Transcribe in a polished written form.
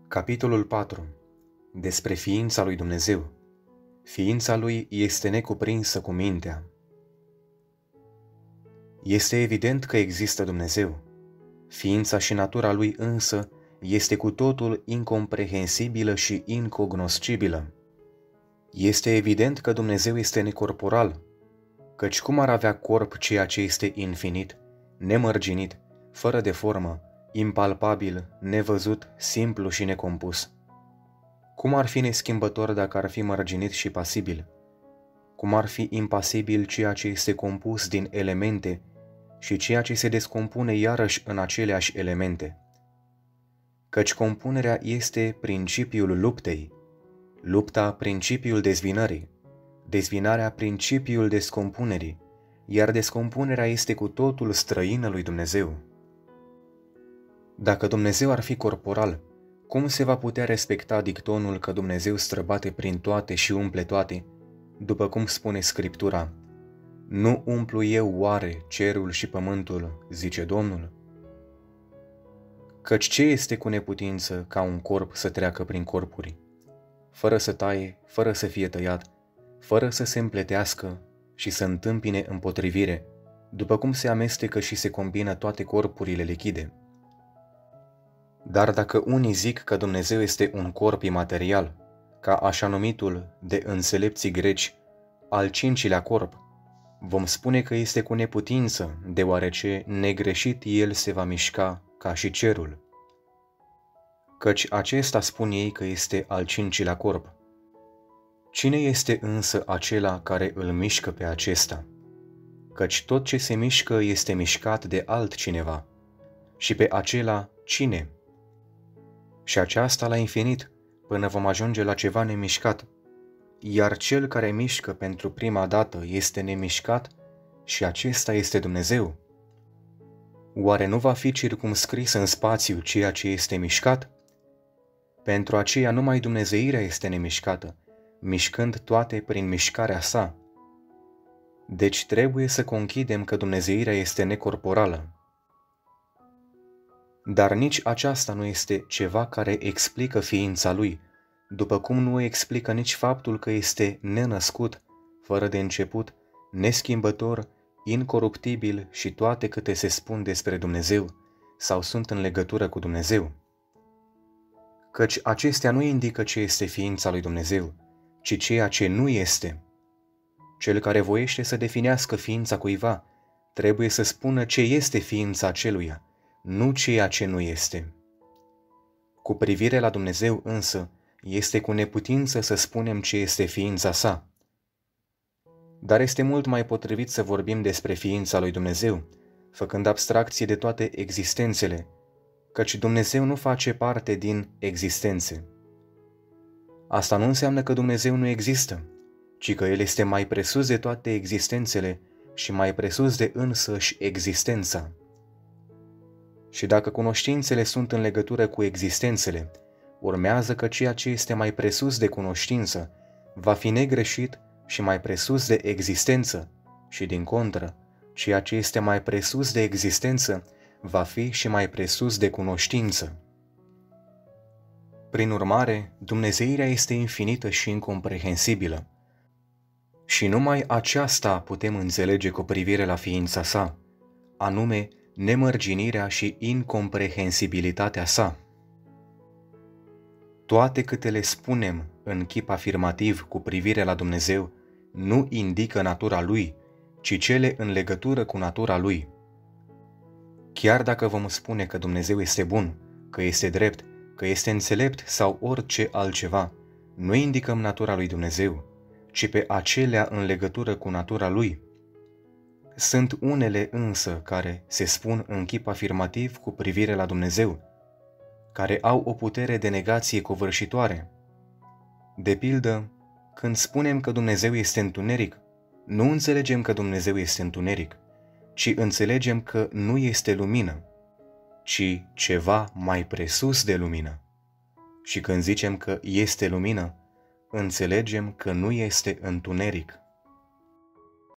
Capitolul 4. Despre ființa lui Dumnezeu. Ființa lui este necuprinsă cu mintea. Este evident că există Dumnezeu. Ființa și natura lui însă este cu totul incomprehensibilă și incognoscibilă. Este evident că Dumnezeu este necorporal, căci cum ar avea corp ceea ce este infinit, nemărginit, fără de formă, impalpabil, nevăzut, simplu și necompus? Cum ar fi neschimbător dacă ar fi mărginit și pasibil? Cum ar fi impasibil ceea ce este compus din elemente și ceea ce se descompune iarăși în aceleași elemente? Căci compunerea este principiul luptei, lupta principiul dezbinării, dezbinarea principiul descompunerii, iar descompunerea este cu totul străină lui Dumnezeu. Dacă Dumnezeu ar fi corporal, cum se va putea respecta dictonul că Dumnezeu străbate prin toate și umple toate, după cum spune Scriptura: „Nu umplu eu oare cerul și pământul, zice Domnul?” Căci ce este cu neputință ca un corp să treacă prin corpuri, fără să taie, fără să fie tăiat, fără să se împletească și să întâmpine împotrivire, după cum se amestecă și se combină toate corpurile lichide? Dar dacă unii zic că Dumnezeu este un corp imaterial, ca așa numitul de înțelepții greci al cincilea corp, vom spune că este cu neputință, deoarece negreșit el se va mișca ca și cerul. Căci acesta spun ei că este al cincilea corp. Cine este însă acela care îl mișcă pe acesta? Căci tot ce se mișcă este mișcat de altcineva. Și pe acela cine? Și aceasta la infinit, până vom ajunge la ceva nemișcat. Iar cel care mișcă pentru prima dată este nemișcat și acesta este Dumnezeu. Oare nu va fi circumscris în spațiu ceea ce este mișcat? Pentru aceea numai dumnezeirea este nemișcată, mișcând toate prin mișcarea sa. Deci trebuie să conchidem că dumnezeirea este necorporală. Dar nici aceasta nu este ceva care explică ființa lui, după cum nu explică nici faptul că este nenăscut, fără de început, neschimbător, incoruptibil și toate câte se spun despre Dumnezeu sau sunt în legătură cu Dumnezeu. Căci acestea nu indică ce este ființa lui Dumnezeu, ci ceea ce nu este. Cel care voiește să definească ființa cuiva trebuie să spună ce este ființa aceluia, nu ceea ce nu este. Cu privire la Dumnezeu însă, este cu neputință să spunem ce este ființa sa. Dar este mult mai potrivit să vorbim despre ființa lui Dumnezeu, făcând abstracție de toate existențele, căci Dumnezeu nu face parte din existențe. Asta nu înseamnă că Dumnezeu nu există, ci că El este mai presus de toate existențele și mai presus de însăși existența. Și dacă cunoștințele sunt în legătură cu existențele, urmează că ceea ce este mai presus de cunoștință va fi negreșit și mai presus de existență și, din contră, ceea ce este mai presus de existență va fi și mai presus de cunoștință. Prin urmare, dumnezeirea este infinită și incomprehensibilă. Și numai aceasta putem înțelege cu privire la ființa sa, anume nemărginirea și incomprehensibilitatea sa. Toate câte le spunem în chip afirmativ cu privire la Dumnezeu nu indică natura Lui, ci cele în legătură cu natura Lui. Chiar dacă vom spune că Dumnezeu este bun, că este drept, că este înțelept sau orice altceva, nu indicăm natura lui Dumnezeu, ci pe acelea în legătură cu natura Lui. Sunt unele însă care se spun în chip afirmativ cu privire la Dumnezeu, care au o putere de negație covârșitoare. De pildă, când spunem că Dumnezeu este întuneric, nu înțelegem că Dumnezeu este întuneric, ci înțelegem că nu este lumină, ci ceva mai presus de lumină. Și când zicem că este lumină, înțelegem că nu este întuneric.